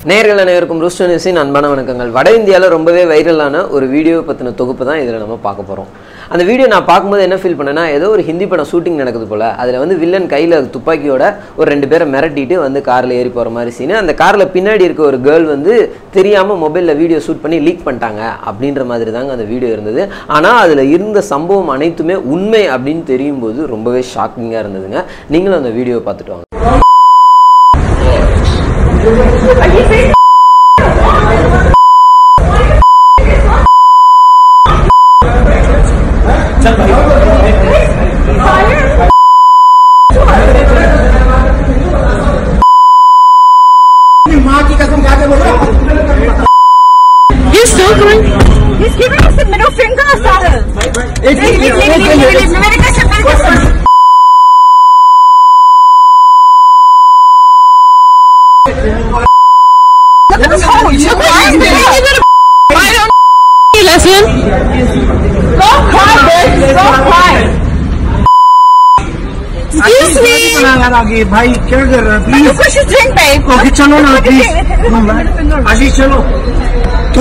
நேயர்கள் அனைவருக்கும் ரூஸ்டர் நியூஸின் அன்பான வணக்கங்கள். வட இந்தியாவில் ரொம்பவே வைரலான ஒரு வீடியோ பற்றின தொகுப்பு தான் இதில் நம்ம பார்க்க போகிறோம். அந்த வீடியோ நான் பார்க்கும்போது என்ன ஃபீல் பண்ணேன்னா, ஏதோ ஒரு ஹிந்தி படம் ஷூட்டிங் நடக்குது போல். அதில் வந்து வில்லன் கையில் துப்பாக்கியோட ஒரு 2 பேரை மிரட்டிட்டு வந்து காரில் ஏறி போகிற மாதிரி சீனு. அந்த காரில் பின்னாடி இருக்க ஒரு கேர்ள் வந்து தெரியாமல் மொபைலில் வீடியோ ஷூட் பண்ணி லீக் பண்ணிட்டாங்க அப்படின்ற மாதிரி தாங்க அந்த வீடியோ இருந்தது. ஆனால் அதில் இருந்த சம்பவம் அனைத்துமே உண்மை அப்படின்னு தெரியும் போது ரொம்பவே ஷாக்கிங்காக இருந்ததுங்க. நீங்களும் அந்த வீடியோ பார்த்துட்டு வாங்க. He's still going. He's giving us the middle finger, sir. Look at this hole. Why don't you listen? Don't cry, bitch. Don't cry. Excuse me. भाई क्या कर रहा है? Please push his drink, babe. Okay चलो ना please. आशीष चलो. तू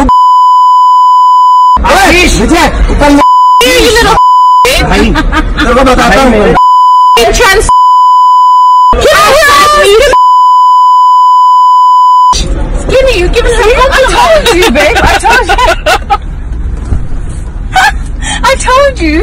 आशीष मुझे ऊपर भाई तेरे को बताता हूँ. Skinny, you give us a I told you, babe. I told you. I told you.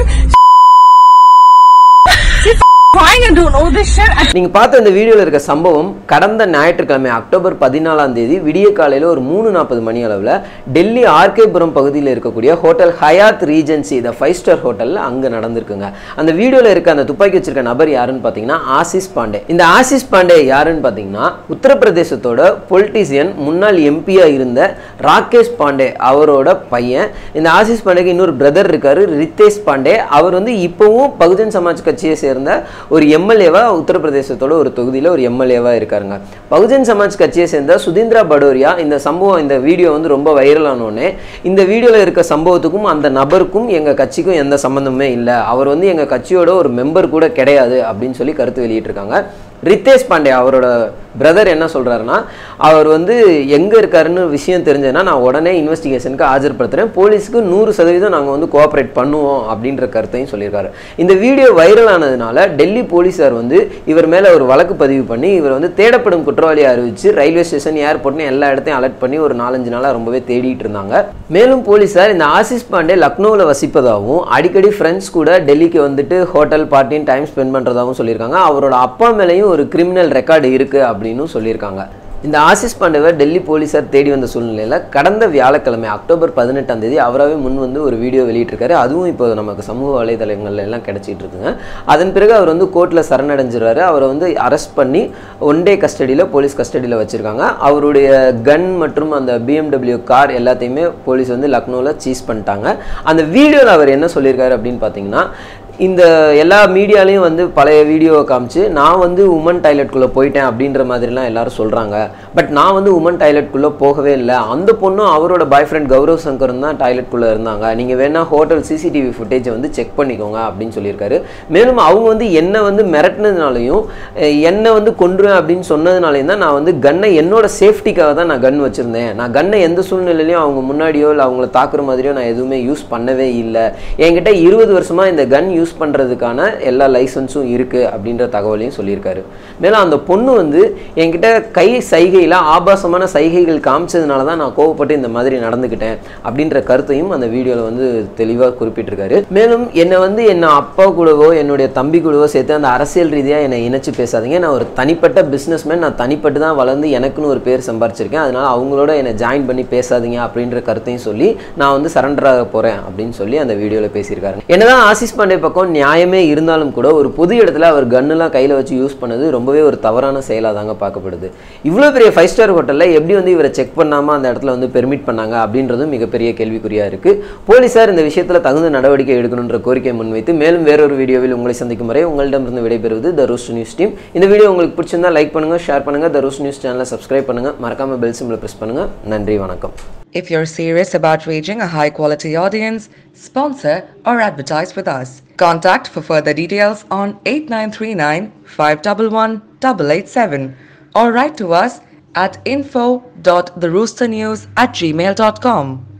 நீங்க பார்த்த இந்த வீடியோல இருக்க சம்பவம் கடந்த ஞாயிற்றுக்கிழமை அக்டோபர் 14ஆம் தேதி விடிய காலையில ஒரு 3:40 மணி அளவுல டெல்லி ஆர்கேபுரம் பகுதியில் இருக்கக்கூடிய hotel Hyatt Regency the 5 star ஹோட்டல்ல அங்க நடந்திருக்குங்க. அந்த வீடியோல இருக்க அந்த துப்பாக்கி வச்சிருக்க நபர் யாருன்னு பாத்தீங்கன்னா ஆசிஷ் பாண்டே. இந்த ஆசிஷ் பாண்டே யாருன்னு பாத்தீங்கன்னா உத்தரப்பிரதேசத்தோட பொலிட்டீசியன் முன்னாள் எம்பியா இருந்த ராகேஷ் பாண்டே அவரோட பையன். இந்த ஆசிஷ் பாண்டேக்கு இன்னொரு பிரதர் இருக்காரு ரித்தேஷ் பாண்டே. அவர் வந்து இப்பவும் பகுஜன் சமாஜ் கட்சியை சேர்ந்த ஒரு எம்எல்ஏவா உத்தரப்பிரதேசத்தோட ஒரு தொகுதியில் ஒரு எம்எல்ஏவா இருக்காருங்க. பகுஜன் சமாஜ் கட்சியை சேர்ந்த சுதீந்திரா படோரியா. இந்த சம்பவம் இந்த வீடியோ வந்து ரொம்ப வைரலானோடனே இந்த வீடியோவில் இருக்க சம்பவத்துக்கும் அந்த நபருக்கும் எங்கள் கட்சிக்கும் எந்த சம்மந்தமே இல்லை, அவர் வந்து எங்கள் கட்சியோட ஒரு மெம்பர் கூட கிடையாது அப்படின்னு சொல்லி கருத்து வெளியிட்டிருக்காங்க. ரித்தேஷ் பாண்டே அவரோட பிரதர் என்ன சொல்கிறாருன்னா, அவர் வந்து எங்கே இருக்காருன்னு விஷயம் தெரிஞ்சதுன்னா நான் உடனே இன்வெஸ்டிகேஷனுக்கு ஆஜர்படுத்துகிறேன், போலீஸுக்கு 100% நாங்கள் வந்து கோஆப்ரேட் பண்ணுவோம் அப்படின்ற கருத்தையும் சொல்லியிருக்காரு. இந்த வீடியோ வைரல் ஆனதுனால டெல்லி போலீஸார் வந்து இவர் மேலே ஒரு வழக்கு பதிவு பண்ணி இவர் வந்து தேடப்படும் குற்றவாளியை அறிவித்து ரயில்வே ஸ்டேஷன் ஏர்போர்ட்னு எல்லா இடத்தையும் அலர்ட் பண்ணி ஒரு 4-5 நாளாக ரொம்பவே தேடிட்டு இருந்தாங்க. மேலும் போலீஸார் இந்த ஆசிஷ் பாண்டே லக்னோவில் வசிப்பதாகவும் அடிக்கடி ஃப்ரெண்ட்ஸ் கூட டெல்லிக்கு வந்துட்டு ஹோட்டல் பார்ட்டின்னு டைம் ஸ்பெண்ட் பண்ணுறதாகவும் சொல்லியிருக்காங்க. அவரோட அப்பா மேலேயும் ஒரு கிரிமினல் ரெக்கார்டு இருக்கு அப்படின்னு சொல்லியிருக்காங்க. இந்த ஆசிஷ் பாண்டேவை டெல்லி போலீஸார் தேடி வந்த சூழ்நிலையில் கடந்த வியாழக்கிழமை அக்டோபர் 18ஆம் தேதி அவராகவே முன் வந்து ஒரு வீடியோ வெளியிட்டிருக்காரு. அதுவும் இப்போ நமக்கு சமூக வலைதளங்கள்ல எல்லாம் கிடைச்சிட்டு இருக்குங்க. அதன் பிறகு அவர் வந்து கோர்ட்டில் சரணடைஞ்சிருவாரு. அவரை வந்து அரெஸ்ட் பண்ணி 1 டே கஸ்டடியில் போலீஸ் கஸ்டடியில் வச்சுருக்காங்க. அவருடைய கன் மற்றும் அந்த BMW கார் எல்லாத்தையுமே போலீஸ் வந்து லக்னோவில் சீஸ் பண்ணிட்டாங்க. அந்த வீடியோவில் அவர் என்ன சொல்லியிருக்காரு அப்படின்னு பார்த்தீங்கன்னா, இந்த எல்லா மீடியாலையும் வந்து பழைய வீடியோவை காமிச்சு நான் வந்து உமன் டாய்லெட்குள்ளே போயிட்டேன் அப்படின்ற மாதிரிலாம் எல்லாரும் சொல்கிறாங்க. பட் நான் வந்து உமன் டாய்லெட்குள்ளே போகவே இல்லை, அந்த பொண்ணும் அவரோட பாய் ஃப்ரெண்ட் கௌரவ் சங்கரும் தான் டாய்லெட்குள்ளே இருந்தாங்க, நீங்கள் வேணால் ஹோட்டல் CCTV ஃபுட்டேஜை வந்து செக் பண்ணிக்கோங்க அப்படின்னு சொல்லியிருக்காரு. மேலும் அவங்க வந்து என்னை வந்து மிரட்டினதுனாலையும் என்னை வந்து கொன்றுவேன் அப்படின்னு சொன்னதுனாலையும் தான் நான் வந்து கன்னை என்னோட சேஃப்டிக்காக தான் நான் கன் வச்சுருந்தேன். நான் கன்னை எந்த சூழ்நிலையிலையும் அவங்க முன்னாடியோ இல்லை அவங்கள தாக்குற மாதிரியோ நான் எதுவுமே யூஸ் பண்ணவே இல்லை. என்கிட்ட 20 வருஷமாக இந்த கன் யூஸ் பண்ணுறதுக்கான எல்லா லைசன்ஸும் இருக்குது அப்படின்ற தகவலையும் சொல்லியிருக்காரு. மேலும் அந்த பொண்ணு வந்து என்கிட்ட கை சைகையில் ஆபாசமான சைகைகள் காமிச்சதுனால தான் நான் கோவப்பட்டு இந்த மாதிரி நடந்துக்கிட்டேன் அப்படின்ற கருத்தையும் அந்த வீடியோவில் வந்து தெளிவாக குறிப்பிட்டிருக்காரு. மேலும் என்னை வந்து என்ன அப்பா கூடவோ என்னுடைய தம்பி கூடவோ சேர்த்து அந்த அரசியல் ரீதியாக என்னை இணைச்சு பேசாதீங்க, நான் ஒரு தனிப்பட்ட பிஸ்னஸ்மேன், நான் தனிப்பட்டு தான் வளர்ந்து எனக்குன்னு ஒரு பேர் சம்பாரிச்சிருக்கேன், அதனால் அவங்களோட என்னை ஜாயின் பண்ணி பேசாதீங்க அப்படின்ற கருத்தையும் சொல்லி நான் வந்து சரண்டர் ஆக போகிறேன் அப்படின்னு சொல்லி அந்த வீடியோவில் பேசியிருக்காரு. என்னதான் ஆசிஷ் பாண்டே பக்கம் நியாயமே இருந்தாலும் கூட ஒரு பொது இடத்துல அவர் கன்னெல்லாம் கையில் வச்சு யூஸ் பண்ணது ரொம்பவே ஒரு தவறான செயலாக தாங்க பார்க்கப்படுது. இவ்வளோ பெரிய 5 ஸ்டார் ஹோட்டலில் எப்படி வந்து இவரை செக் பண்ணாமல் அந்த இடத்துல வந்து பெர்மிட் பண்ணாங்க அப்படின்றதும் மிகப்பெரிய கேள்விக்குறியாக இருக்குது. போலீஸார் இந்த விஷயத்தில் தகுந்த நடவடிக்கை எடுக்கணுன்ற கோரிக்கையை முன்வைத்து மேலும் வேறொரு வீடியோவில் உங்களை சந்திக்கும் வரை உங்களிடமிருந்து விடைபெறுவது த ரூஸ்டர் நியூஸ் டீம். இந்த வீடியோ உங்களுக்கு பிடிச்சிருந்தா லைக் பண்ணுங்கள், ஷேர் பண்ணுங்கள், த ரூஸ்டர் நியூஸ் சேனலை சப்ஸ்கிரைப் பண்ணுங்கள், மறக்காமல் பெல் சிம்பிளை ப்ரெஸ் பண்ணுங்கள். நன்றி, வணக்கம். If you're serious about reaching a high-quality audience, sponsor or advertise with us. Contact for further details on 8939 511 887 or write to us at info.theroosternews@gmail.com.